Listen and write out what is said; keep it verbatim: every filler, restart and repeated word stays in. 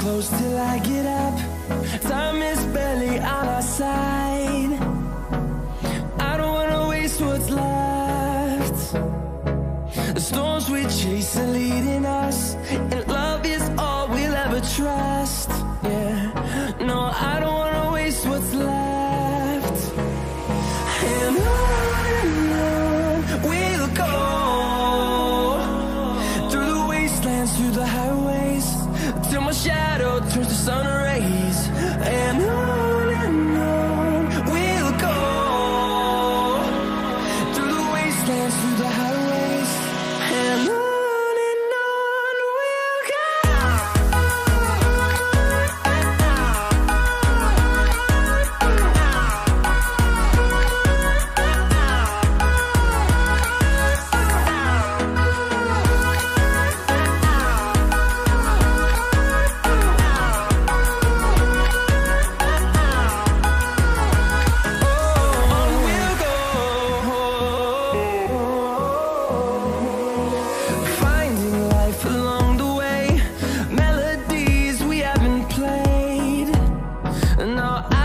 close till I get up. Time is barely on our side. I don't wanna waste what's left. The storms we chase are leading us, and love is all we'll ever trust. Yeah, no, I don't wanna waste what's left. And on and on we'll go, through the wastelands, through the highways, till my shadow turns to sun rays. And on and on we'll go, through the wastelands, through the highways, and on. No,